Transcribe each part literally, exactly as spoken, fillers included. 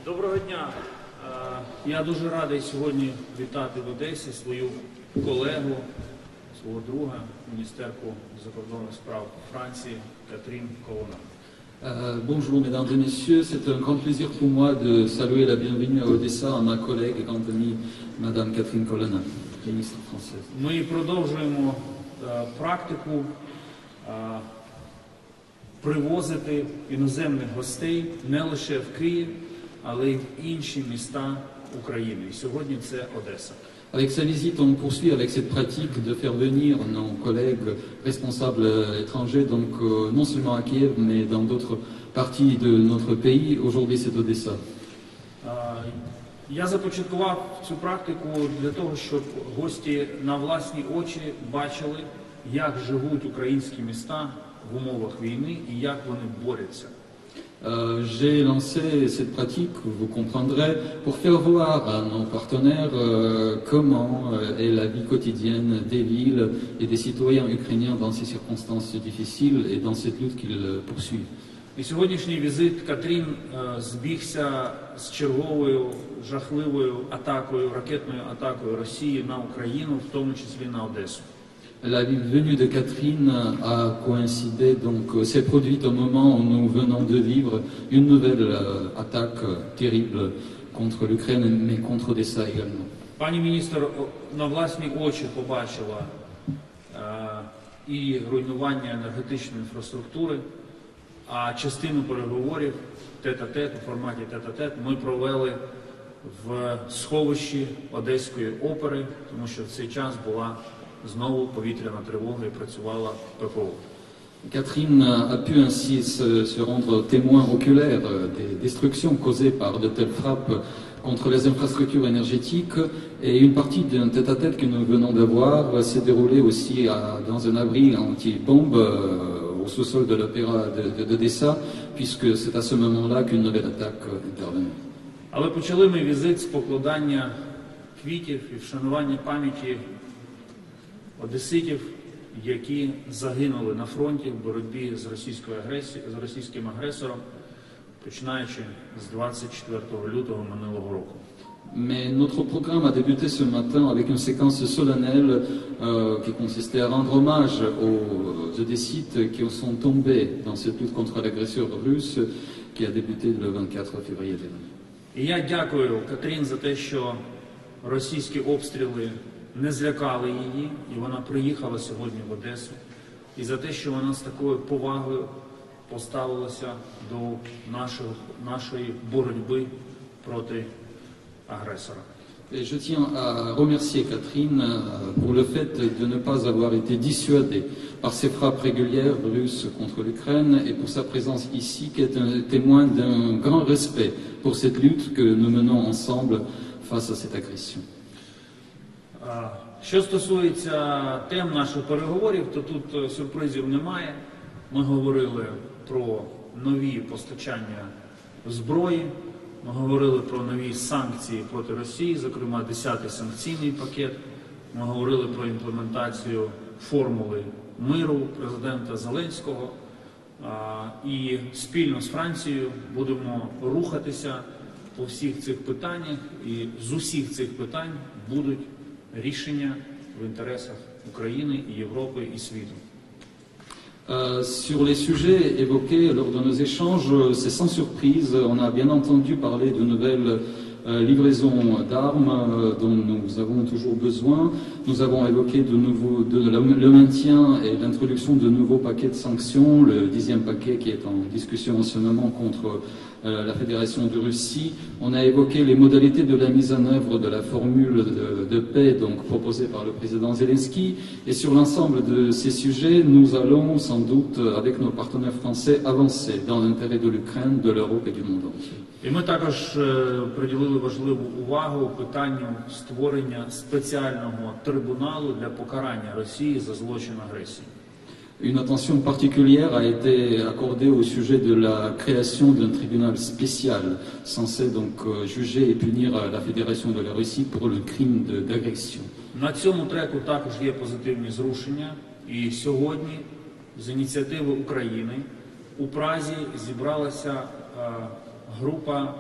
Доброго дня. Я дуже радий сьогодні вітати в Одесі свою колегу, свого друга, міністерку закордонних справ Франції Катрін Колона. Euh, bonjour mesdames et messieurs, c'est un grand plaisir pour moi de saluer la bienvenue à Odessa à ma collègue et grande amie Madame Catherine Colonna, ministre française. Ми продовжуємо uh, практику uh, привозити іноземних гостей не лише в Київ, але й в інші міста України. І сьогодні це Одеса. Avec sa visite, on poursuit avec cette pratique de faire venir nos collègues responsables étrangers, donc euh, non seulement à Kiev, mais dans d'autres parties de notre pays. Aujourd'hui, c'est Odessa. Я започаткував цю практику для того, щоб гості на власні очі бачили, як живуть українські міста в умовах війни і як вони борються. Euh, J'ai lancé cette pratique, vous comprendrez, pour faire voir à nos partenaires euh, comment euh, est la vie quotidienne des villes et des citoyens ukrainiens dans ces circonstances difficiles et dans cette lutte qu'ils poursuivent. І сьогоднішній візит Катрін е, збігся з черговою жахливою атакою, ракетною атакою Росії на Україну, в тому числі на Одесу. La venue de Catherine a coïncidé, donc s'est produite au moment où nous venons de vivre une nouvelle euh, attaque euh, terrible contre l'Ukraine, mais contre Odessa également. Пані міністр на власні очі побачила е, і руйнування енергетичної інфраструктури, а частину переговорів тет-а-тет, у форматі тет-а-тет ми провели в сховищі Одеської опери, тому що в цей час була знову повітряна тривога і працювала ППО. Catherine a pu ainsi se, se rendre témoin oculaire des destructions causées par de telles frappes contre les infrastructures énergétiques, et une partie d'un tête-à-tête que nous venons d'avoir s'est déroulée aussi à, dans un abri anti-bombe euh, au sous-sol de l'opéra d'Odessa, puisque c'est à ce moment-là qu'une nouvelle attaque intervenait. Але почали ми візит з покладання квітів і вшанування пам'яті одеситів, які загинули на фронті в боротьбі з російською агресією, з російським агресором, починаючи з двадцять четвертого лютого минулого року. Mais notre programme a débuté ce matin avec une séquence solennelle euh, qui consistait à rendre hommage aux Odessites qui sont tombés dans cette lutte contre l'agresseur russe qui a débuté le vingt-quatre février dernier. І я дякую Катрін за те, що російські обстріли не злякали її, і вона приїхала сьогодні в Одесу, і за те, що вона з такою повагою поставилася до нашої, нашої боротьби проти агресора. Et je tiens à remercier Catherine pour le fait de ne pas avoir été dissuadée par ces frappes régulières russes contre l'Ukraine et pour sa présence ici qui est un témoin d'un grand respect pour cette lutte que nous menons ensemble face à cette agression. Що стосується тем наших переговорів, то тут сюрпризів немає. Ми говорили про нові постачання зброї, ми говорили про нові санкції проти Росії, зокрема десятий санкційний пакет, ми говорили про імплементацію формули миру президента Зеленського, і спільно з Францією будемо рухатися по всіх цих питаннях, і з усіх цих питань будуть рішення в інтересах України, Європи і світу. Euh, sur les sujets évoqués lors de nos échanges, c'est sans surprise, on a bien entendu parler de nouvelles euh, livraisons d'armes euh, dont nous avons toujours besoin. Nous avons évoqué de nouveau de la, le maintien et l'introduction de nouveaux paquets de sanctions, le dixième paquet qui est en discussion en ce moment contre euh, la Fédération de Russie. On a évoqué les modalités de la mise en œuvre de la formule de, de paix donc proposée par le président Zelensky. Et sur l'ensemble de ces sujets, nous allons sans doute, avec nos partenaires français, avancer dans l'intérêt de l'Ukraine, de l'Europe et du monde entier. І ми також приділили важливу увагу питанню створення спеціального трибуналу для покарання Росії за злочин агресії. Une attention particulière a été accordée au sujet de la création d'un tribunal spécial censé donc juger et punir la Fédération de la Russie pour le crime d'agression. На цьому треку також є позитивні зрушення, і сьогодні з ініціативи України у Празі зібралася група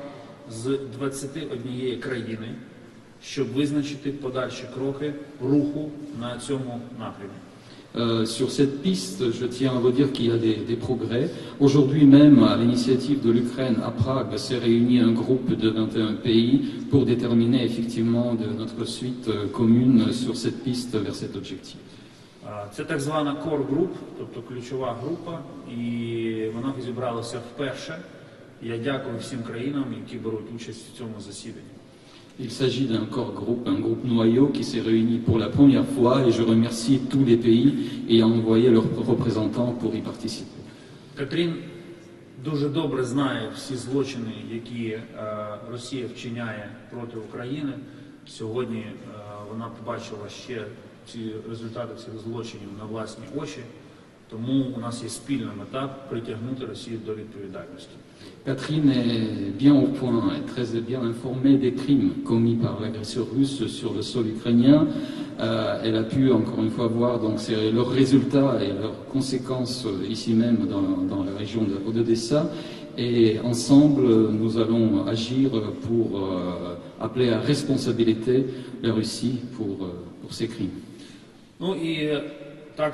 з двадцяти однієї країни, щоб визначити подальші кроки руху на цьому напрямі. Euh, sur cette piste, je tiens à vous dire qu'il y a des, des progrès. Aujourd'hui même, à l'initiative de l'Ukraine, à Prague, s'est réuni un groupe de vingt et un pays pour déterminer effectivement de notre suite euh, commune sur cette piste vers cet objectif. А, Це так звана core group, тобто ключова група, і вона зібралася вперше. Я дякую всім країнам, які беруть участь в цьому засіданні. Il s'agit d'un core groupe, un groupe noyau qui s'est réuni pour la première fois et je remercie tous les pays ayant envoyé leurs représentants pour y participer. Катрін дуже добре знає всі злочини, які е, Росія вчиняє проти України. Сьогодні е, вона побачила ще ці результати цих злочинів на власні очі, тому у нас є спільна мета притягнути Росію до відповідальності. Catherine est bien au point, est très bien informée des crimes commis par l'agresseur russe sur le sol ukrainien. Euh, elle a pu encore une fois voir donc, ces, leurs résultats et leurs conséquences ici même dans, dans la région d'Odessa. Et ensemble, nous allons agir pour euh, appeler à responsabilité la Russie pour, euh, pour ces crimes. Ну і так,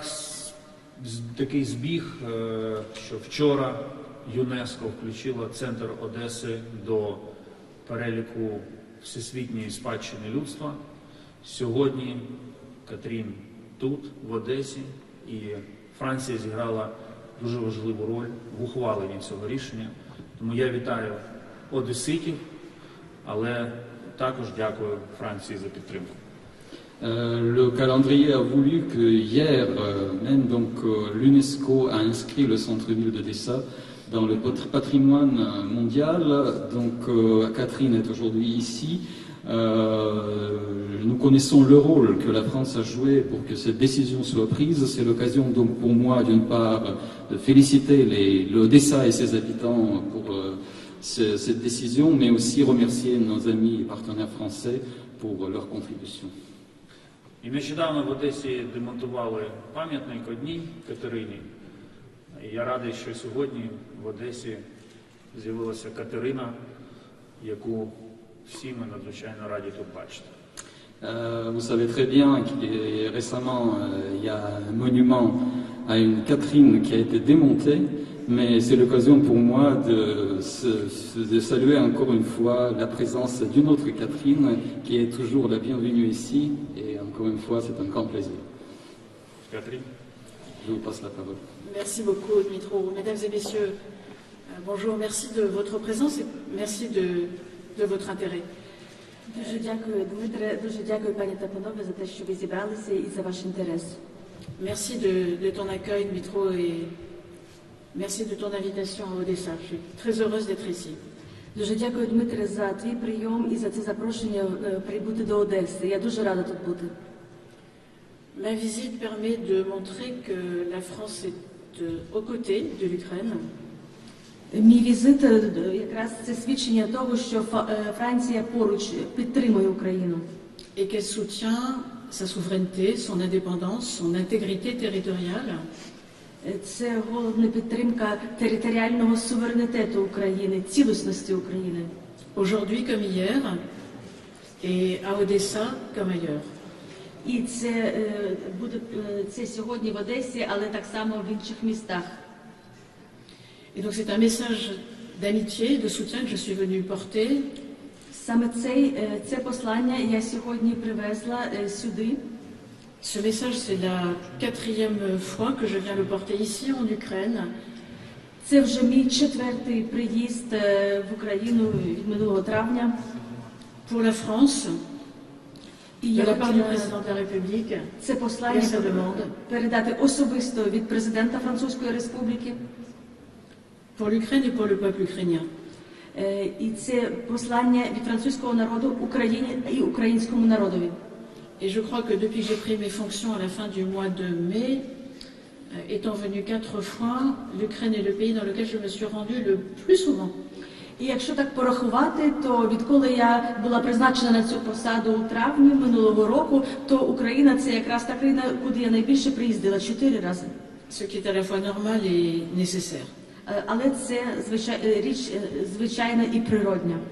такий збіг, що вчора ЮНЕСКО включило центр Одеси до переліку всесвітньої спадщини людства. Сьогодні Катрін тут, в Одесі, і Франція зіграла дуже важливу роль в ухваленні цього рішення. Тому я вітаю одеситів, але також дякую Франції за підтримку. Euh, le calendrier a voulu que hier, euh, même donc euh, l'UNESCO a inscrit le centre-ville d'Odessa dans le patrimoine mondial. Donc euh, Catherine est aujourd'hui ici. Euh, nous connaissons le rôle que la France a joué pour que cette décision soit prise. C'est l'occasion donc pour moi d'une part de féliciter l'Odessa et ses habitants pour euh, ce, cette décision, mais aussi remercier nos amis et partenaires français pour leur contribution. І нещодавно в Одесі демонтували пам'ятник одній Катерині. І я радий, що сьогодні в Одесі з'явилася Катерина, яку всі ми надзвичайно раді тут бачити. Euh, vous savez très bien qu'il y a récemment, euh, il y a un monument à une Catherine qui a été démonté, mais c'est l'occasion pour moi de, de saluer encore une fois la présence d'une autre Catherine qui est toujours la bienvenue ici, et encore une fois c'est un grand plaisir. Catherine, je vous passe la parole. Merci beaucoup, Dmitro. Mesdames et messieurs, euh, bonjour, merci de votre présence et merci de, de votre intérêt. Дуже дякую, Дмитре, дуже дякую, пані та панове, за те, що ви зібралися і за ваш інтерес. Merci de, de ton accueil, Dmitro, et merci de ton invitation à Odessa. Je suis très heureuse d'être ici. Дуже дякую, Дмитре, за твій прийом і за це запрошення е, прибути до Одеси. Я дуже рада тут бути. Ma visite permet de montrer que la France est euh, aux côtés de l'Ukraine. Мій візит е, якраз це свідчення того, що Фа- е, Франція поруч підтримує Україну. Et qu'elle soutient sa souveraineté, son indépendance, son intégrité territoriale. Е, Це головна підтримка територіального суверенітету України, цілісності України. Aujourd'hui comme hier, et à Odessa comme ailleurs. І це е, буде е, це сьогодні в Одесі, але так само в інших містах. Et donc c'est un message d'amitié, de soutien que je suis venue porter. Саме цей, е, це послання я сьогодні привезла е, сюди. Ce message, c'est la quatrième fois que je viens le porter ici en Ukraine. Це вже мій четвертий приїзд е, в Україну від минулого травня. Pour la France, І de я la part du хотіла président de la République, це et послання sa demande. передати особисто від президента Французької Республіки. Pour l'Ukraine et pour le peuple ukrainien. Е, І це послання від французького народу Україні і українському народові. Et je crois que depuis que j'ai pris mes fonctions à la fin du mois de mai, euh, étant venu quatre fois, l'Ukraine est le pays dans lequel je me suis rendue le plus souvent. І якщо так порахувати, то відколи я була призначена на цю посаду у травні минулого року, то Україна – це якраз та країна, куди я найбільше приїздила, чотири рази. Ce qui est à la fois normal et nécessaire. Е, Але це звичай, е, річ е, звичайна і природня.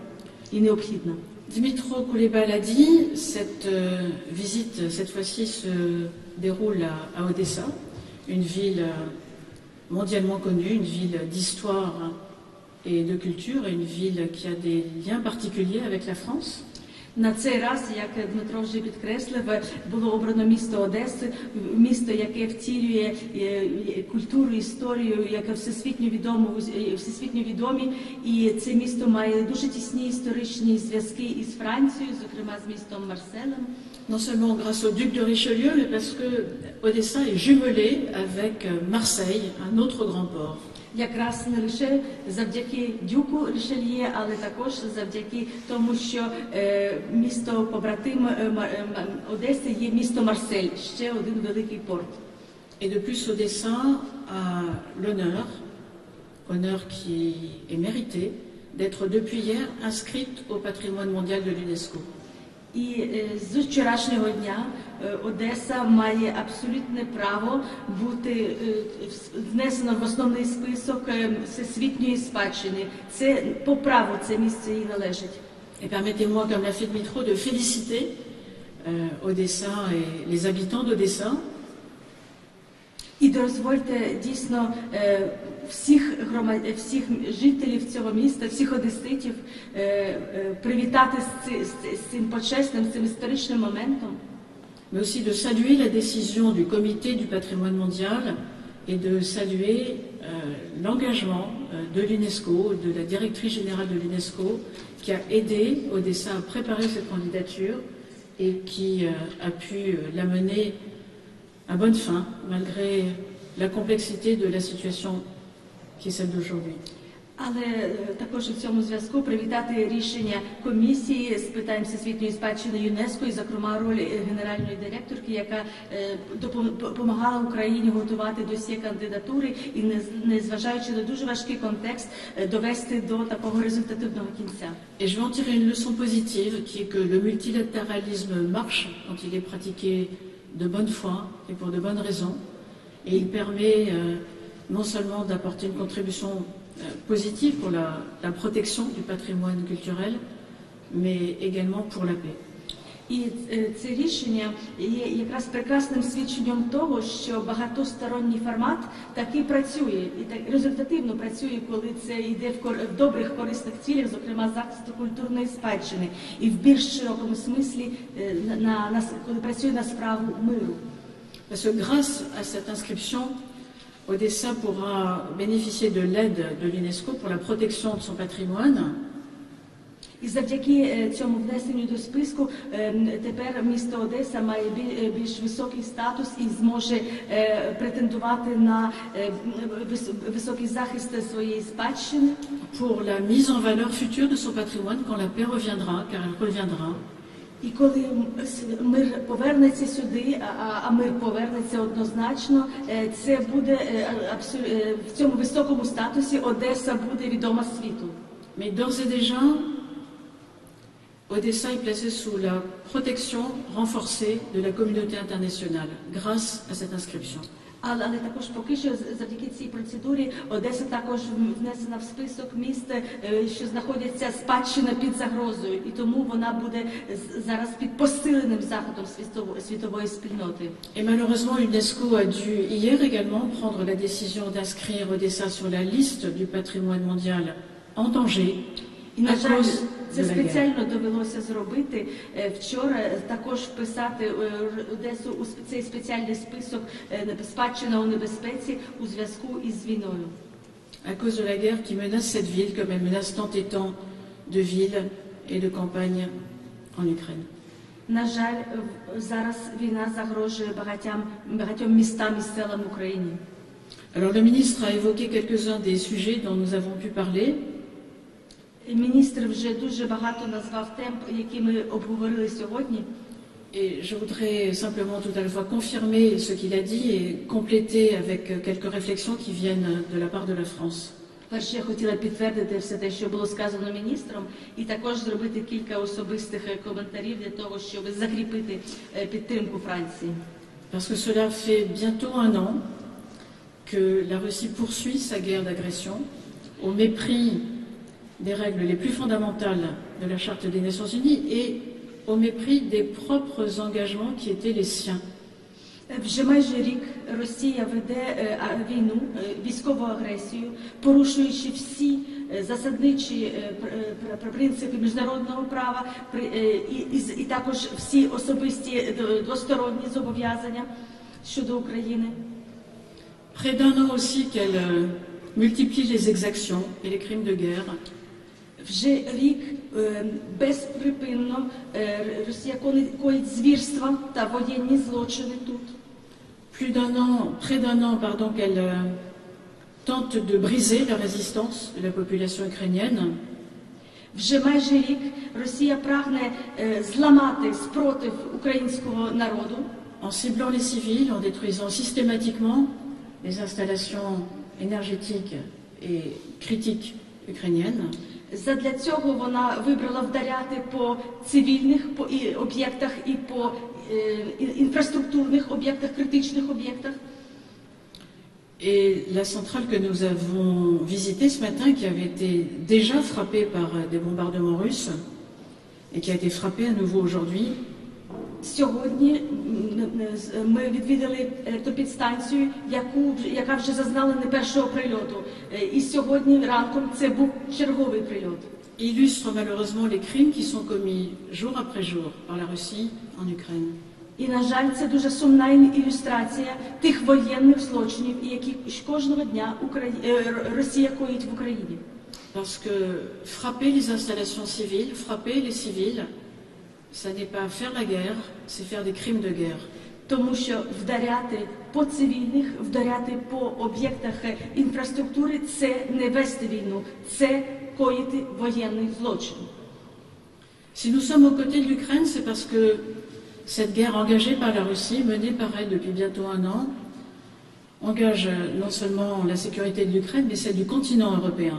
і необхідна. Dimitro Kuleba l'a dit, cette euh, visite, cette fois-ci, se déroule à, à Odessa, une ville euh, mondialement connue, une ville d'histoire et de culture, et une ville qui a des liens particuliers avec la France. На цей раз, як Дмитро вже підкреслив, було обрано місто Одеси, місто, яке втілює культуру, історію, яке всесвітньо відомо, всесвітньо відомі, і це місто має дуже тісні історичні зв'язки із Францією, зокрема з містом Марселем. Non seulement grâce au duc de Richelieu, mais parce que Odessa est jumelée avec Marseille, un autre grand port. Якраз не лише завдяки дюку Рішельє, але також завдяки тому, що е, місто побратим е, е, Одеси є місто Марсель, ще один великий порт. Et de plus, Odessa a l'honneur, honneur qui est mérité, d'être depuis hier inscrite au patrimoine mondial de l'UNESCO. І е, з вчорашнього дня е, Одеса має абсолютне право бути е, внесена в основний список е, всесвітньої спадщини. Це по праву це місце їй належить. Et permettez-moi, comme l'a fait Dimitro, de féliciter euh, Odessa et les habitants d'Odessa. І дозвольте дійсно е, всіх громад... всіх жителів цього міста, всіх одеситів е, е, привітати з, ці... з цим почесним, з цим історичним моментом. Mais aussi de saluer la décision du comité du patrimoine mondial et de saluer euh, l'engagement euh, de l'UNESCO, de la directrice générale de l'UNESCO, qui a aidé Odessa à préparer cette candidature et qui euh, a pu euh, la mener à bonne fin, malgré la complexité de la situation qui est celle d'aujourd'hui. Але також у цьому зв'язку привітати рішення комісії з питань всесвітньої спадщини ЮНЕСКО і, зокрема, роль генеральної директорки, яка допомагала Україні готувати досьє кандидатури і, незважаючи на дуже важкий контекст, довести до такого результативного кінця. Et je vais en tirer une leçon positive, qui est que le multilatéralisme marche quand il est pratiqué de bonne foi et pour de bonnes raisons, et il permet euh, non seulement d'apporter une contribution positive pour la, la protection du patrimoine culturel, mais également pour la paix. І це рішення є якраз прекрасним свідченням того, що багатосторонній формат таки працює, і так результативно працює, коли це йде в, кор... в добрих корисних цілях, зокрема захисту культурної спадщини, і в більш широкому смислі, на, на, на, коли працює на справу миру. Parce que grâce à cette inscription, Odessa pourra bénéficier de l'aide de l'UNESCO pour la protection de son patrimoine. І завдяки цьому внесенню до списку тепер місто Одеса має більш високий статус і зможе претендувати на високий захист своєї спадщини. Pour la mise en valeur future de son patrimoine quand la paix reviendra, car elle reviendra. І коли мир повернеться сюди, а мир повернеться однозначно, це буде в цьому високому статусі Одеса буде відома світу. Mais d'ores et déjà, Odessa est placée sous la protection renforcée de la communauté internationale grâce à cette inscription. Але, але також поки що завдяки цій процедурі Одеса також внесена в список міст, що знаходяться спадщина під загрозою, і тому вона буде зараз під посиленим заходом світової спільноти. Et malheureusement, l'UNESCO a dû hier également prendre la décision d'inscrire Odessa sur la liste du patrimoine mondial en danger. І, на жаль, це спеціально довелося зробити вчора, також вписати Одесу у цей спеціальний список спадщина у небезпеці у зв'язку із війною. À cause de la guerre qui menace cette ville, comme elle menace tant et tant de villes et de campagnes en Ukraine. На жаль, зараз війна загрожує багатьом, багатьом містам і селам України. Alors le ministre a évoqué quelques-uns des sujets dont nous avons pu parler. Міністр вже дуже багато назвав тем, які ми обговорили сьогодні. Et je voudrais simplement tout à la fois confirmer ce qu'il a dit et compléter avec quelques réflexions qui viennent de la part de la France. Перше, я хотіла підтвердити все те, що було сказано міністром, і також зробити кілька особистих коментарів для того, щоб закріпити підтримку Франції. Parce que cela fait bientôt un an que la Russie poursuit sa guerre d'agression au mépris des règles les plus fondamentales de la Charte des Nations Unies et au mépris des propres engagements qui étaient les siens. Вже майже рік Росія веде е, а, війну, е, військову агресію, порушуючи всі е, засадничі е, пр- е, пр- принципи міжнародного права при- е, і, і, з- і також всі особисті е, д- двосторонні зобов'язання щодо України. Près d'un an aussi qu'elle euh, multiplie les exactions et les crimes de guerre. Вже рік е, безприпинно е, Росія кони- коїть звірства та воєнні злочини тут. Plus d'un an, près d'un an, pardon, qu'elle euh, tente de briser la résistance de la population ukrainienne. Вже майже рік Росія прагне е, зламати спротив українського народу, En ciblant les civils, en détruisant systématiquement les installations énergétiques et critiques ukrainiennes. Задля цього вона вибрала вдаряти по цивільних по і об'єктах і по е, і- інфраструктурних об'єктах, критичних об'єктах. Et la centrale que nous avons visitée ce matin, qui avait été déjà frappée par des bombardements russes et qui a été frappée à nouveau aujourd'hui, Сьогодні м, м, з- ми відвідали електропідстанцію, яку вже- яка вже зазнала не першого прильоту. Е, І сьогодні ранком це був черговий прильот. illustre malheureusement les crimes qui sont commis jour après jour par la Russie en Ukraine. І, на жаль, це дуже сумна ілюстрація тих воєнних злочинів, які ж кожного дня Украї... е, Р- Росія коїть в Україні. Parce que frapper les installations civiles, frapper les civils, ça n'est pas faire la guerre, c'est faire des crimes de guerre. Тому що вдаряти по цивільних, вдаряти по об'єктах е, інфраструктури – це не вести війну, це коїти воєнний злочин. Si nous sommes aux côtés de l'Ukraine, c'est parce que cette guerre engagée par la Russie, menée par elle depuis bientôt un an, engage non seulement la sécurité de l'Ukraine, mais celle du continent européen.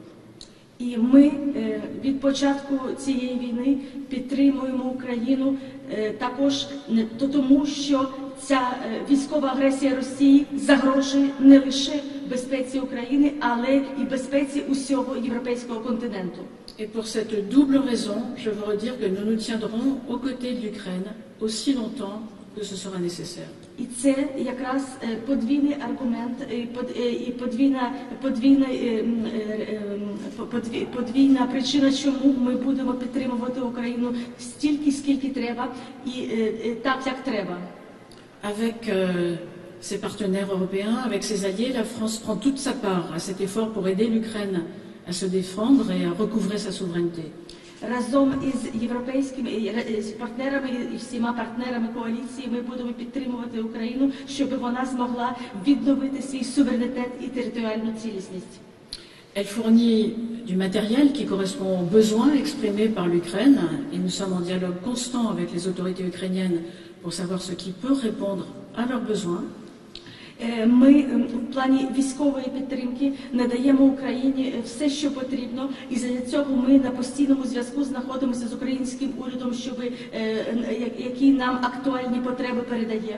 І ми е, від початку цієї війни підтримуємо Україну е, також не то тому, що ця е, військова агресія Росії загрожує не лише безпеці України, але і безпеці усього європейського континенту. Et pour cette double raison, je veux redire que nous nous tiendrons aux côtés de l'Ukraine aussi longtemps que ce sera nécessaire. І це якраз е, подвійний аргумент, і под- е, і подвійна, подвійна, е, м, е, е, м, подві- подвійна причина, чому ми будемо підтримувати Україну стільки, скільки треба, і е, е, так, як треба. Avec euh, ses partenaires européens, avec ses alliés, la France prend toute sa part à cet effort pour aider l'Ukraine à se défendre et à recouvrer sa souveraineté. Разом із європейськими і ре- з партнерами і всіма партнерами коаліції ми будемо підтримувати Україну, щоб вона змогла відновити свій суверенітет і територіальну цілісність. Elle fournit du matériel qui correspond aux besoins exprimés par l'Ukraine et nous sommes en dialogue constant avec les autorités ukrainiennes pour savoir ce qui peut répondre à leurs besoins. Е, Ми ем, в плані військової підтримки надаємо Україні е, все, що потрібно, і для цього ми на постійному зв'язку знаходимося з українським урядом, щоб е, е, я- які нам актуальні потреби передає.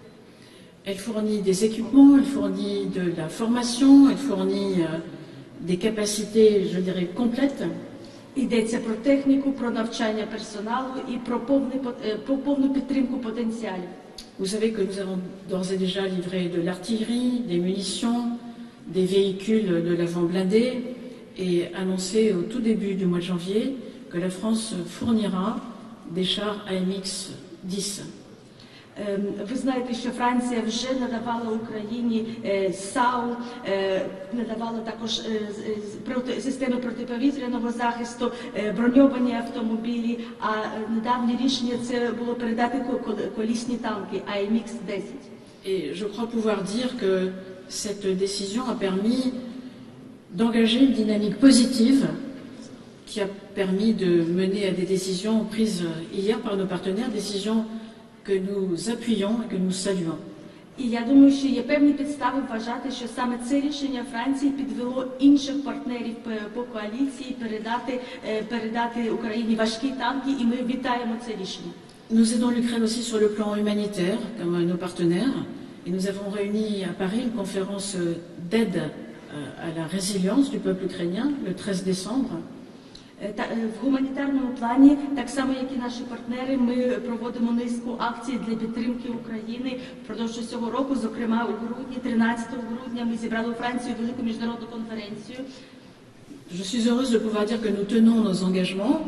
Elle fournit des équipements, elle fournit de la formation, elle fournit euh, des capacités, je dirais, complètes. Йдеться про техніку, про навчання персоналу і про повний пот- е, про повну підтримку потенціалів. Vous savez que nous avons d'ores et déjà livré de l'artillerie, des munitions, des véhicules de l'avant blindé et annoncé au tout début du mois de janvier que la France fournira des chars A M X dix. Ем, Ви знаєте, що Франція вже надавала Україні е, САУ, е, надавала також е, з- з- проти- системи протиповітряного захисту, е, броньовані автомобілі, а е, недавнє рішення це було передати ко- кол- колісні танки А М Х десять. Et je crois pouvoir dire que cette décision a permis d'engager une dynamique positive qui a permis de mener à des décisions prises hier par nos partenaires, décisions que nous appuyons et que nous saluons. І я думаю, що є певні підстави вважати, що саме це рішення Франції підвело інших партнерів по- по коаліції передати, е, передати Україні важкі танки, і ми вітаємо це рішення. Nous aidons l'Ukraine aussi sur le plan humanitaire, comme nos partenaires, et nous avons réuni à Paris une conférence d'aide à la résilience du peuple ukrainien le treize décembre. Е, Та е, в гуманітарному плані, так само як і наші партнери, ми проводимо низку акцій для підтримки України впродовж цього року. Зокрема, у грудні, тринадцятого грудня, ми зібрали у Франції велику міжнародну конференцію. Je suis heureuse de pouvoir dire que nous tenons nos engagements.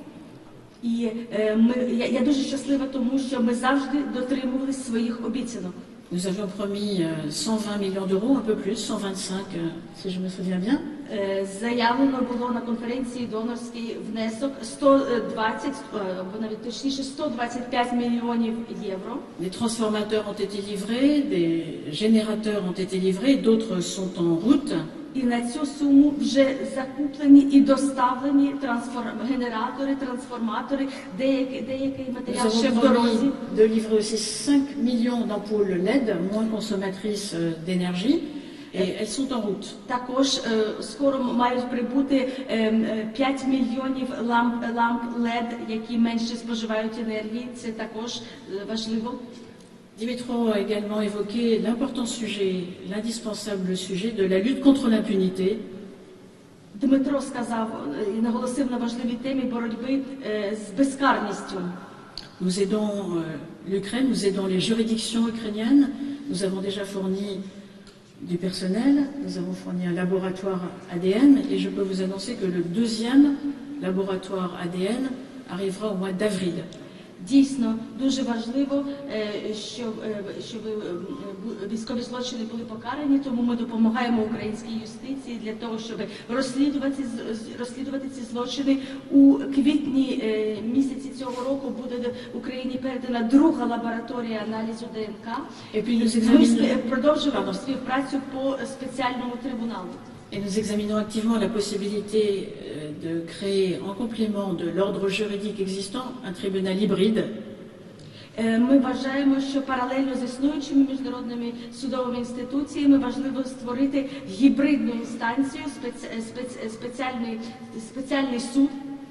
І е, ми, я, я дуже щаслива тому, що ми завжди дотримувалися своїх обіцянок. Nous avions promis euh, cent vingt millions d'euros, un peu plus, cent vingt-cinq euh, si je me souviens bien. Е, Заявлено було на конференції донорський внесок сто двадцять, е, або навіть точніше сто двадцять п'ять мільйонів євро. Des transformateurs ont été livrés, des générateurs ont été livrés, d'autres sont en route. І на цю суму вже закуплені і доставлені трансформ... генератори, трансформатори, деякий, деякий Nous матеріал ще avons в дорозі. promis de livrer aussi cinq millions d'ampoules L E D, moins consommatrices euh, d'énergie, et elles sont en route. Також е, скоро мають прибути е, е, п'ять мільйонів ламп, ламп Л Е Д, які менше споживають енергії. Це також е, важливо. Dimitro a également évoqué l'important sujet, l'indispensable sujet de la lutte contre l'impunité. Дмитро сказав і наголосив на важливій темі боротьби е, з безкарністю. Nous aidons euh, l'Ukraine, nous aidons les juridictions ukrainiennes. Nous avons déjà fourni du personnel, nous avons fourni un laboratoire A D N et je peux vous annoncer que le deuxième laboratoire A D N arrivera au mois d'avril. Дійсно, дуже важливо, е, щоб, е, щоб е, бу- військові злочини були покарані, тому ми допомагаємо українській юстиції для того, щоб розслідувати, з- з- розслідувати ці злочини. У квітні е, місяці цього року буде Україні передана друга лабораторія аналізу Д Н К. Et puis nous Ми examinons, спе- продовжуємо Pardon. співпрацю по спеціальному трибуналу. et nous examinons activement la possibilité euh, de créer, en complément de l'ordre juridique existant, un tribunal hybride. Е, Ми вважаємо, що паралельно з існуючими міжнародними судовими інституціями важливо створити гібридну інстанцію, спеці- спеці- спеціальний, спеціальний суд.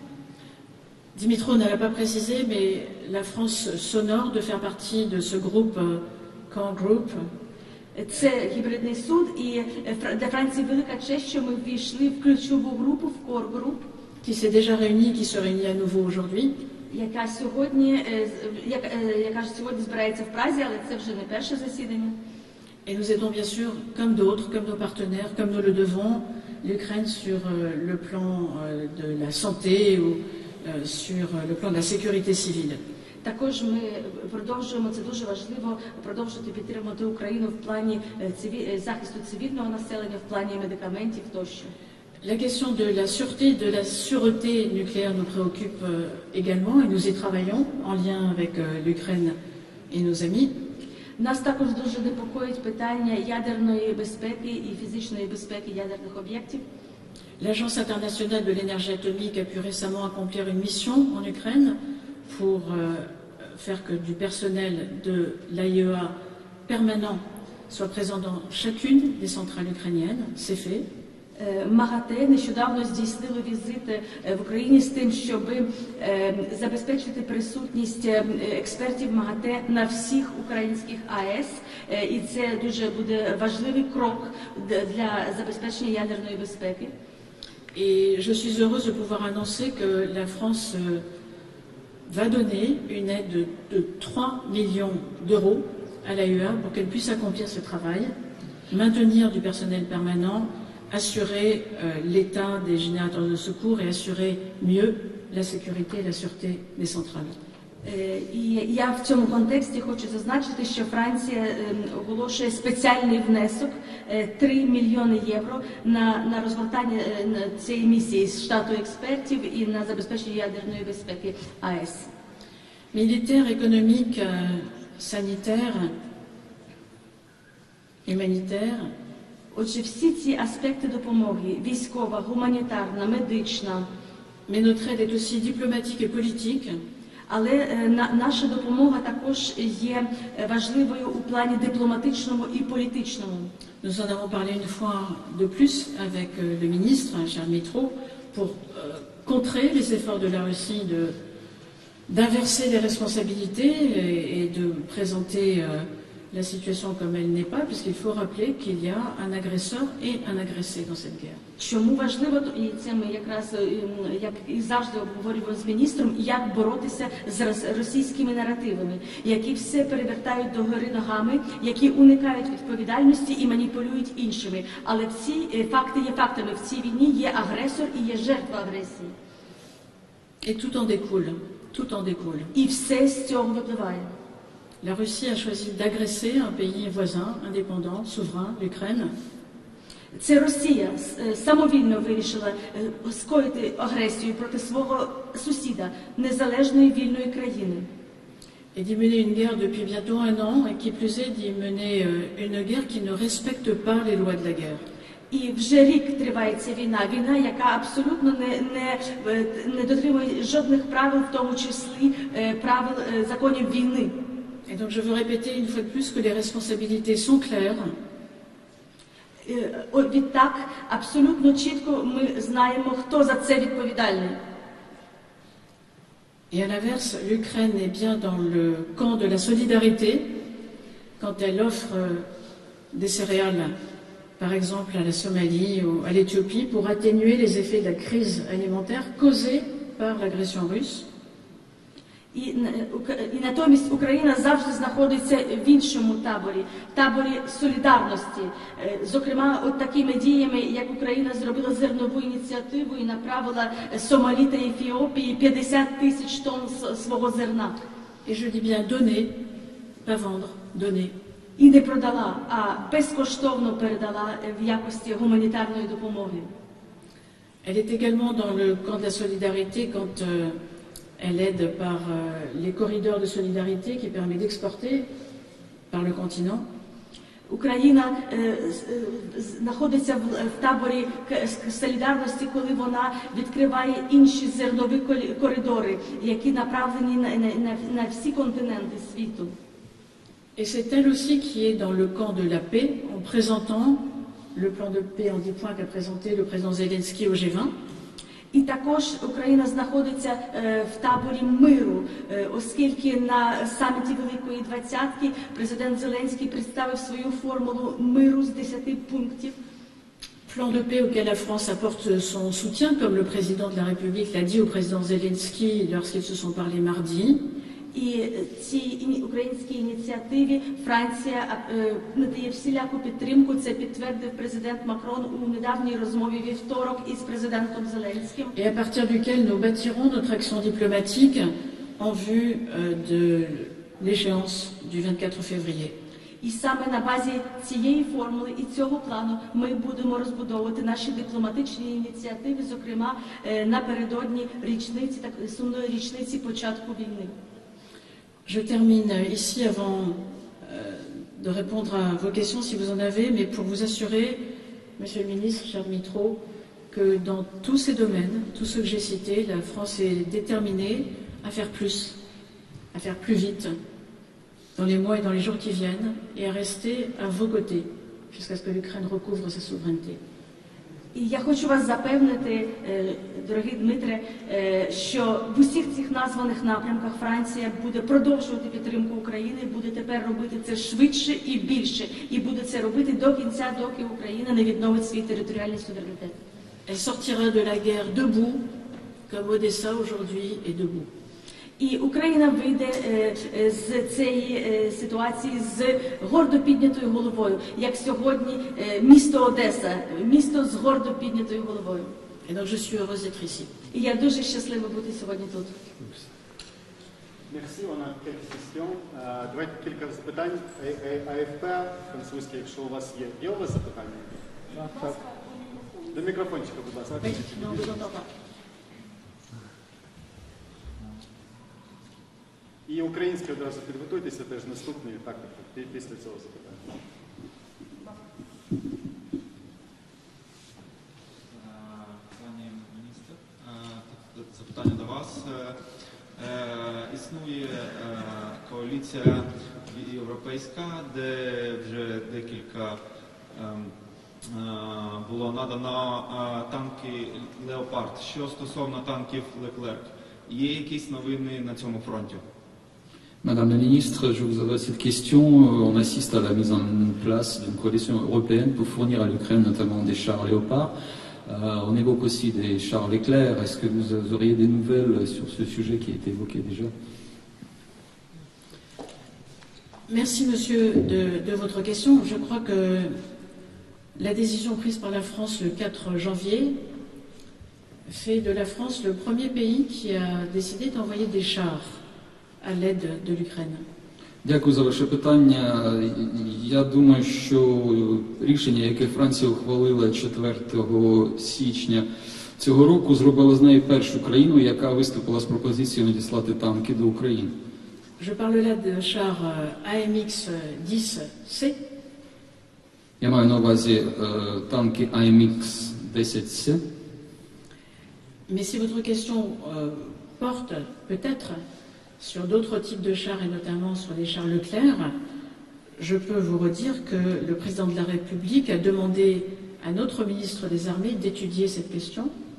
Dimitro ne l'a pas précisé, mais la France s'honore de faire partie de ce groupe euh, Core Group. Це гібридний суд, і е, Фра- для Франції велика честь, що ми ввійшли в ключову групу, в Core Group, qui s'est déjà réunie, qui se réunit à nouveau aujourd'hui. яка сьогодні, е, з- як- е, яка ж сьогодні збирається в Празі, але це вже не перше засідання. Et nous aidons bien sûr, comme d'autres, comme nos partenaires, comme nous le devons, l'Ukraine sur euh, le plan euh, de la santé ou euh, sur euh, le plan de la sécurité civile. Також ми продовжуємо, це дуже важливо, продовжувати підтримувати Україну в плані е, циві- е, захисту цивільного населення, в плані медикаментів тощо. La question de la sûreté, de la sûreté nucléaire nous préoccupe euh, également et nous y travaillons en lien avec euh, l'Ukraine et nos amis. Нас також дуже непокоїть питання ядерної безпеки і фізичної безпеки ядерних об'єктів. L'Agence internationale de l'énergie atomique a pu récemment accomplir une mission en Ukraine pour euh, faire que du personnel de l'A I E A permanent soit présent dans chacune des centrales ukrainiennes. C'est fait. Е, МАГАТЕ нещодавно здійснили візит е, в Україні з тим, щоб е, забезпечити присутність е, експертів МАГАТЕ на всіх українських А Е С. Е, І це дуже буде важливий крок д- для забезпечення ядерної безпеки. Et je suis heureuse de pouvoir annoncer que la France euh, va donner une aide de, de trois millions d'euros à l'A I E A pour qu'elle puisse accomplir ce travail, maintenir du personnel permanent, assurer euh, l'état des générateurs de secours et assurer mieux la sécurité et la sûreté des centrales. Е, І я в цьому контексті хочу зазначити, що Франція е, оголошує спеціальний внесок е, три мільйони євро на, на розгортання е, на цієї місії з штату експертів і на забезпечення ядерної безпеки А Е С. Militaire, économique, euh, sanitaire, humanitaire, Отже, всі ці аспекти допомоги – військова, гуманітарна, медична, mais notre aide est aussi diplomatique et politique. але е, на, наша допомога також є е, важливою у плані дипломатичному і політичному. Nous en avons parlé une fois de plus avec euh, le ministre, Charles Mitro, pour euh, contrer les efforts de la Russie de, d'inverser les responsabilités et, et de présenter euh, la situation comme elle n'est pas, puisqu'il faut rappeler qu'il y a un agresseur et un agressé dans cette guerre. Чому важливо, і це ми якраз, е, м, як і завжди обговорювали з міністром, як боротися з рос- російськими наративами, які все перевертають до гори ногами, які уникають відповідальності і маніпулюють іншими. Але всі е, факти є фактами. В цій війні є агресор і є жертва агресії. Et tout en découle, tout en découle. І все з цього випливає. La Russie a choisi d'agresser un pays voisin, indépendant, souverain, l'Ukraine. Це Росія е, самовільно вирішила е, скоїти агресію проти свого сусіда, незалежної вільної країни. Et d'y mener une guerre depuis bientôt un an, et qui plus est d'y mener euh, une guerre qui ne respecte pas les lois de la guerre. І вже рік триває ця війна, війна, яка абсолютно не, не, е, не дотримує жодних правил, в тому числі е, правил е, законів війни. Et donc je veux répéter une fois de plus que les responsabilités sont claires. Е, о, Відтак, абсолютно чітко ми знаємо, хто за це відповідальний. Et à l'inverse, l'Ukraine est bien dans le camp de la solidarité quand elle offre euh, des céréales, par exemple à la Somalie ou à l'Éthiopie, pour atténuer les effets de la crise alimentaire causée par l'agression russe. І, н- Ука- і натомість Україна завжди знаходиться в іншому таборі, таборі солідарності. Е, Зокрема, от такими діями, як Україна зробила зернову ініціативу і направила Сомалі та Ефіопії п'ятдесят тисяч тонн с- свого зерна. Et je dis bien donner, pas vendre, donner. І не продала, а безкоштовно передала е, в якості гуманітарної допомоги. Elle est également dans le camp de la solidarité quand euh, elle aide par euh, les corridors de solidarité qui permet d'exporter par le continent. Україна е, з- е, знаходиться в, в таборі к- с- солідарності, коли вона відкриває інші зернові колі- коридори, які направлені на, на, на, на всі континенти світу. Et c'est elle aussi qui est dans le camp de la paix en présentant le plan de paix en dix points qu'a présenté le président Zelensky au G vingt. І також Україна знаходиться е, в таборі миру, е, оскільки на саміті Великої Двадцятки президент Зеленський представив свою формулу миру з десяти пунктів. Plan de paix auquel la France apporte son soutien, comme le président de la République l'a dit au président Zelensky lorsqu'ils se sont parlé mardi. І е, цій іні- українській ініціативі Франція е, надає всіляку підтримку. Це підтвердив президент Макрон у недавній розмові вівторок із президентом Зеленським. Et à partir duquel nous bâtirons notre action diplomatique en vue euh, de l'échéance du vingt-quatre février. І саме на базі цієї формули і цього плану ми будемо розбудовувати наші дипломатичні ініціативи, зокрема е, напередодні річниці, так сумної річниці початку війни. Je termine ici avant euh, de répondre à vos questions si vous en avez, mais pour vous assurer, Monsieur le ministre, cher Mitro, que dans tous ces domaines, tous ceux que j'ai cités, la France est déterminée à faire plus, à faire plus vite, dans les mois et dans les jours qui viennent, et à rester à vos côtés, jusqu'à ce que l'Ukraine recouvre sa souveraineté. І я хочу вас запевнити, е, дорогий Дмитре, е, що в усіх цих названих напрямках Франція буде продовжувати підтримку України, буде тепер робити це швидше і більше, і буде це робити до кінця, доки Україна не відновить свій територіальний суверенітет. Elle sortira de la guerre debout, comme Odessa aujourd'hui est debout. І Україна вийде е, е, з цієї е, ситуації з гордо піднятою головою, як сьогодні е, місто Одеса, місто з гордо піднятою головою. Et donc je suis heureuse d'être ici. І я дуже щаслива бути сьогодні тут. Merci, on a quelques questions. Е, Давайте кілька запитань. А- А- АФП французьке, якщо у вас є. Є у вас запитання? Так. До мікрофончика, будь ласка. Oui, non, on vous entend pas. І українське одразу підготуйтеся, теж наступний, так, пі- після цього запитання. Пані міністр, е, запитання до вас. Е, е, Існує е, коаліція європейська, де вже декілька ем, е, було надано е, танки «Леопард». Що стосовно танків «Леклерк», є якісь новини на цьому фронті? Madame la ministre, je vous adresse cette question. On assiste à la mise en place d'une coalition européenne pour fournir à l'Ukraine notamment des chars Léopard. Euh, on évoque aussi des chars Leclerc. Est-ce que vous auriez des nouvelles sur ce sujet qui a été évoqué déjà? Merci, monsieur, de, de votre question. Je crois que la décision prise par la France le quatre janvier fait de la France le premier pays qui a décidé d'envoyer des chars à l'aide de l'Ukraine. Дякую за ваше питання. Я думаю, що рішення, яке Франція ухвалила четвертого січня цього року, зробило з нею першу країну, яка виступила з пропозицією надіслати танки до України. Je parle là de chars A M X dix C. Я маю на увазі е, танки А М Х десять С. Mais si votre question euh, porte peut-être sur d'autres types de chars et notamment sur les chars Leclerc, je peux vous redire que le président de la République a demandé à notre ministre des Armées d'étudier cette question.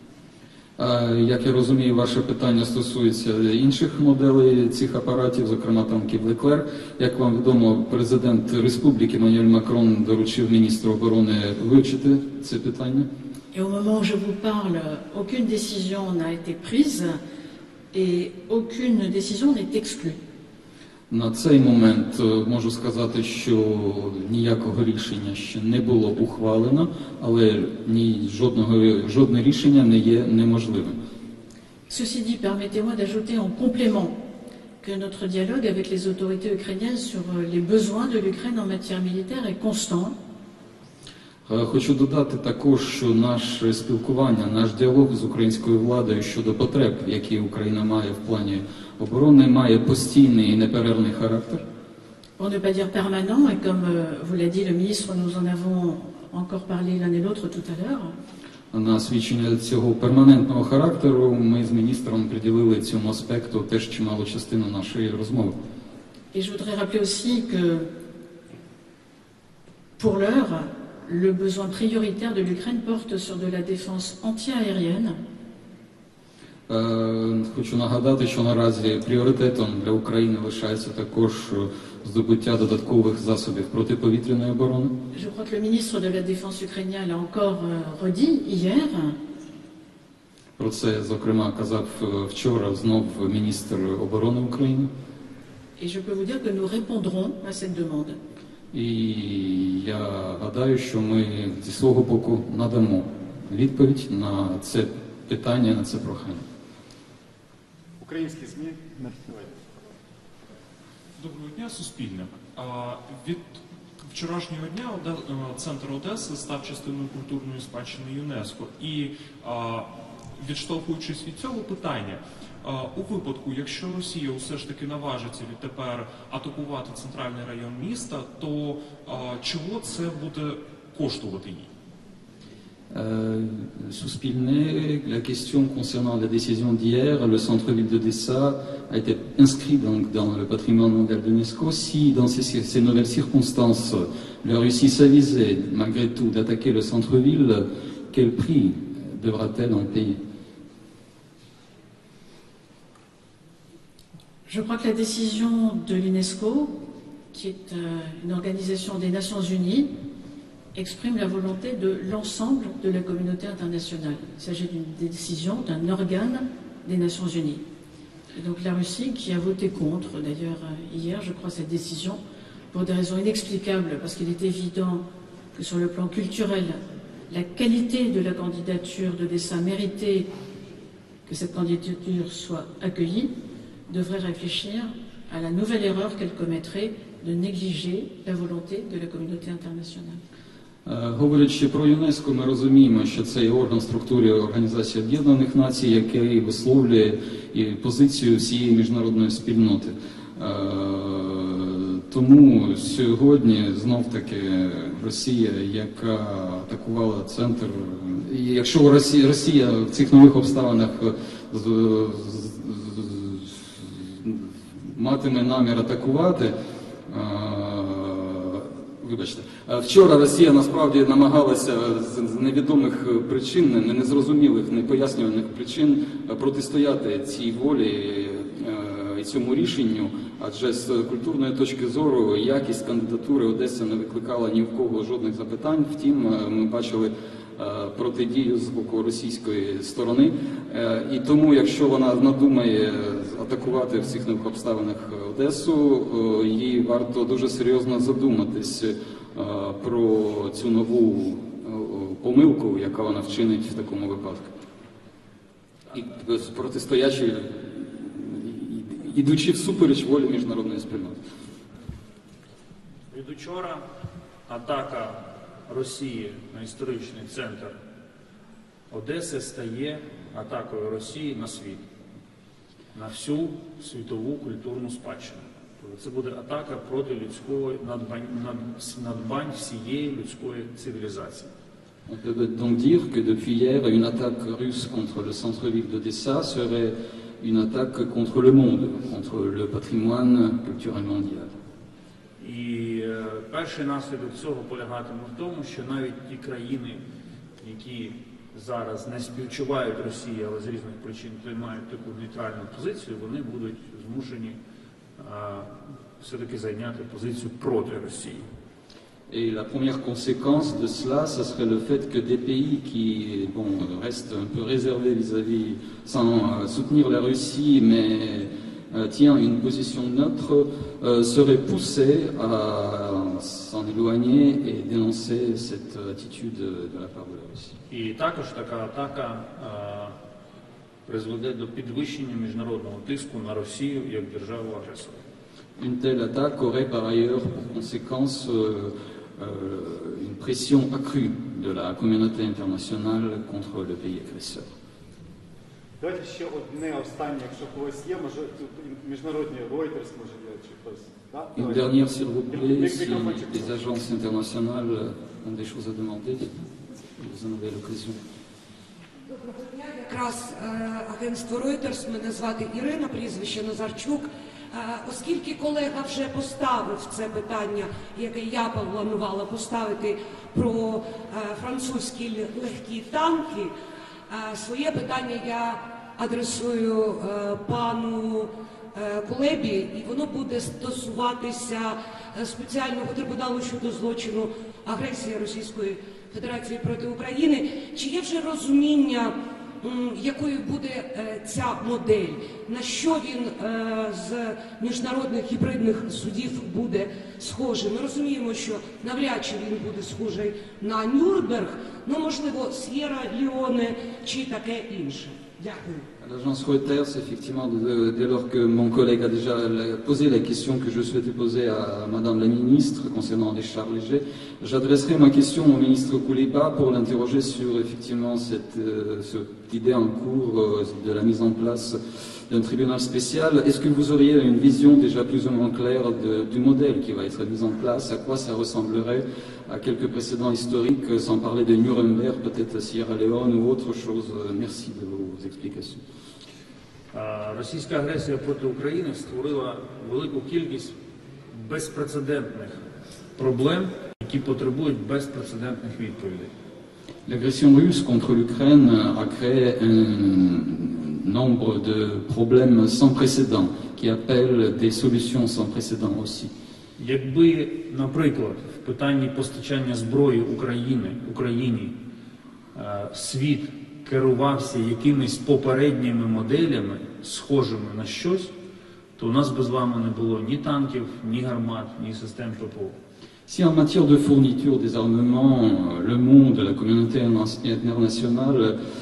Як я розумію, ваше питання стосується інших моделей цих апаратів, зокрема танків Леклер. Як вам відомо, президент Республіки Еммануель Макрон доручив міністру оборони вивчити це питання. Et au moment où je vous parle, aucune décision n'a été prise et aucune décision n'est exclue. На цей момент можу сказати, що ніякого рішення ще не було ухвалено, але ні жодного жодне рішення не є неможливим. Ceci dit, permettez-moi d'ajouter en complément que notre dialogue avec les autorités ukrainiennes sur les besoins de l'Ukraine en matière militaire est constant. Хочу додати також, що наше спілкування, наш діалог з українською владою щодо потреб, які Україна має в плані оборони, має постійний і неперервний характер. Pour ne pas dire permanent, et comme vous l'a dit le ministre, nous en avons encore parlé l'un et l'autre tout à l'heure. На свідчення цього перманентного характеру ми з міністром приділили цьому аспекту теж чималу частину нашої розмови. Et je voudrais rappeler aussi que pour l'heure, le besoin prioritaire de l'Ukraine porte sur de la défense antiaérienne. Хочу нагадати, що наразі пріоритетом для України лишається також здобуття додаткових засобів протиповітряної оборони. Je crois que le ministre de la Défense ukrainien l'a encore redit hier. Про це, зокрема, казав вчора знов міністр оборони України. Et je peux vous dire que nous répondrons à cette demande. І я гадаю, що ми зі свого боку надамо відповідь на це питання, на це прохання. Українські ЗМІ. Давайте. Доброго дня, Суспільне. Від вчорашнього дня Центр Одеси став частиною культурної спадщини ЮНЕСКО. І відштовхуючись від цього питання, у випадку, якщо Росія усе ж таки наважиться відтепер атакувати центральний район міста, то чого це буде коштувати їй? Suspilné, la question concernant la décision d'hier, le centre-ville d'Odessa a été inscrit donc dans le patrimoine mondial de l'UNESCO. Si dans ces, ces nouvelles circonstances, la Russie s'avisait malgré tout d'attaquer le centre-ville, quel prix devra-t-elle en payer? Je crois que la décision de l'UNESCO, qui est une organisation des Nations Unies, exprime la volonté de l'ensemble de la communauté internationale. Il s'agit d'une décision d'un organe des Nations Unies. Et donc la Russie, qui a voté contre, d'ailleurs hier, je crois, cette décision, pour des raisons inexplicables, parce qu'il est évident que sur le plan culturel, la qualité de la candidature d'Odessa méritait que cette candidature soit accueillie, devrait réfléchir à la nouvelle erreur qu'elle commettrait de négliger la volonté de la communauté internationale. Говорячи про ЮНЕСКО, ми розуміємо, що це є орган структури Організації Об'єднаних Націй, який висловлює і позицію всієї міжнародної спільноти. Тому сьогодні знов-таки Росія, яка атакувала центр, і якщо Росія, Росія в цих нових обставинах з, з, матиме намір атакувати, вибачте, вчора Росія насправді намагалася з невідомих причин, незрозумілих, непояснюваних причин протистояти цій волі і цьому рішенню, адже з культурної точки зору якість кандидатури Одеси не викликала ні в кого жодних запитань. Втім, ми бачили протидію з боку російської сторони. І тому, якщо вона надумає атакувати в цих нових обставинах Одесу, їй варто дуже серйозно задуматись про цю нову помилку, яка вона вчинить в такому випадку. І протистоячи, ідучи всупереч волі міжнародної спільноти. Від учора атака Росії на історичний центр Одеси стає атакою Росії на світ, на всю світову культурну спадщину. Тобто це буде атака проти людської надбань, надбань всієї людської цивілізації. On peut donc dire que depuis hier, une attaque russe contre le centre-ville d'Odessa serait une attaque contre le monde, contre le patrimoine culturel mondial. І е, перший наслідок цього полягатиме в тому, що навіть ті країни, які зараз не співчувають Росії, але з різних причин мають таку нейтральну позицію, вони будуть змушені е, все-таки зайняти позицію проти Росії. Et la première conséquence de cela, ce serait le fait que des pays qui bon, restent un peu réservés vis-à-vis, sans euh, soutenir la Russie, mais euh, tient une position neutre, euh, seraient poussés à s'en éloigner et dénoncer cette attitude de la part de la Russie. І також така атака е, призведе до підвищення міжнародного тиску на Росію як державу-агресора. Une telle attaque aurait par ailleurs pour conséquence euh, euh, une pression accrue de la communauté internationale contre le pays agresseur. Давайте ще одне останнє, якщо у когось є, може тут міжнародні Reuters, може є, чи хтось. Да? Une dernière, s'il vous plaît, si les agences internationales ont des choses à demander, vous en avez l'occasion. Доброго дня, якраз е, агентство Reuters, мене звати Ірина, прізвище Назарчук. Е, оскільки колега вже поставив це питання, яке я планувала поставити про е, французькі легкі танки, е, своє питання я адресую е, пану е, Кулебі, і воно буде стосуватися е, спеціального трибуналу щодо злочину агресії Російської Федерації проти України. Чи є вже розуміння, якою буде ця модель? На що він з міжнародних гібридних судів буде схожий? Ми розуміємо, що навряд чи він буде схожий на Нюрнберг, ну, можливо, С'єра-Леоне чи таке інше. Дякую. L'agence Reuters, effectivement, dès lors que mon collègue a déjà posé la question que je souhaitais poser à Madame la Ministre concernant les chars légers, j'adresserai ma question au ministre Kouleba pour l'interroger sur effectivement cette, euh, cette idée en cours euh, de la mise en place d'un tribunal spécial. Est-ce que vous auriez une vision déjà plus ou moins claire de, du modèle qui va être mis en place, à quoi ça ressemblerait, à quelques précédents historiques, sans parler de Nuremberg, peut-être Sierra Leone ou autre chose? Merci de vos explications. Російська агресія проти України створила велику кількість безпрецедентних проблем, які потребують безпрецедентних відповідей. L'agression russe contre l'Ukraine a créé un nombre de problèmes sans précédent, qui appellent des solutions sans précédent aussi. Якби, наприклад, в питанні постачання зброї України, Україні світ керувався якимись попередніми моделями, схожими на щось, то у нас би з вами не було ні танків, ні гармат, ні систем ППО. Si en matière de fourniture des armements, le monde, la communauté internationale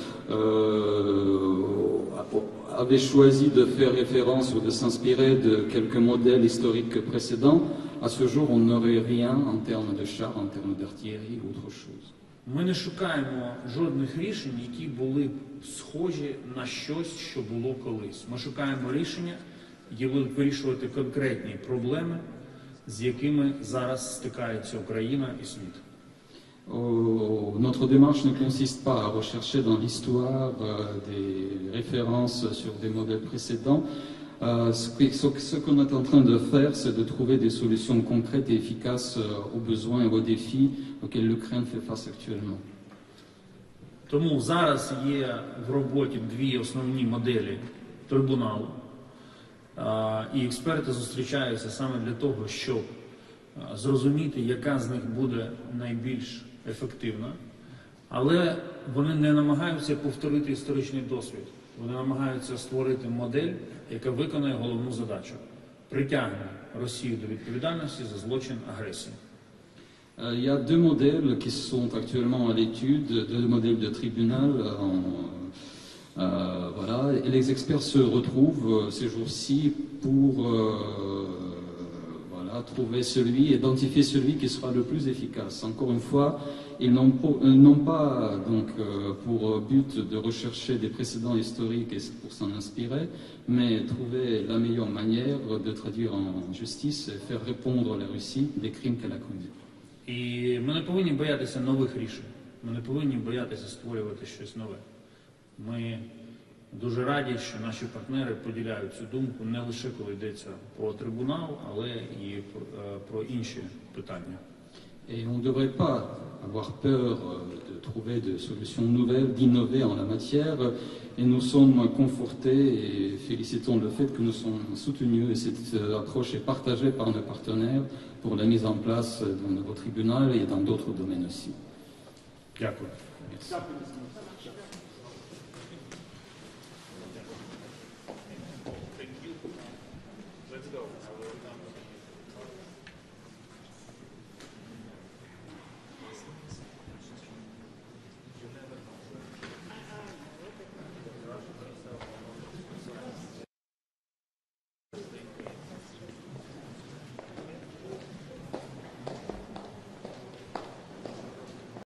euh, avait choisi de faire référence ou de s'inspirer de quelques modèles historiques précédents, à ce jour on n'aurait rien en termes de chars, en termes d'artillerie ou autre chose. Ми не шукаємо жодних рішень, які були б схожі на щось, що було колись. Ми шукаємо рішення, які будуть вирішувати конкретні проблеми, з якими зараз стикаються Україна і світ. Oh, notre démarche ne consiste pas à rechercher dans l'histoire euh, des références sur des modèles précédents. Euh, ce que- ce qu'on est en train de faire, c'est de trouver des solutions concrètes et efficaces euh, aux besoins et aux défis auxquels l'Ukraine fait face actuellement. Тому зараз є в роботі дві основні моделі трибуналу. А, І експерти зустрічаються саме для того, щоб а, зрозуміти, яка з них буде найбільш ефективна. Але вони не намагаються повторити історичний досвід. Вони намагаються створити модель, яка виконає головну задачу – притягне Росію до відповідальності за злочин агресії. Euh, Il y a deux modèles qui sont actuellement à l'étude, deux modèles de tribunal. En, euh, voilà. Et les experts se retrouvent euh, ces jours-ci pour euh, voilà, trouver celui, identifier celui qui sera le plus efficace. Encore une fois, ils n'ont po- euh, n'ont pas donc, euh, pour but de rechercher des précédents historiques et pour s'en inspirer, mais trouver la meilleure manière de traduire en justice et faire répondre la Russie des crimes qu'elle a commis. І ми не повинні боятися нових рішень. Ми не повинні боятися створювати щось нове. Ми дуже раді, що наші партнери поділяють цю думку не лише коли йдеться про трибунал, але і про, е, про інші питання. Et on ne devrait pas avoir peur de trouver de solutions nouvelles, d'innover en la matière. Et nous sommes confortés et félicitons le fait que nous sommes soutenus et cette approche est partagée par nos partenaires pour la mise en place de nouveaux tribunaux et dans d'autres domaines aussi. Дякую. Let's go.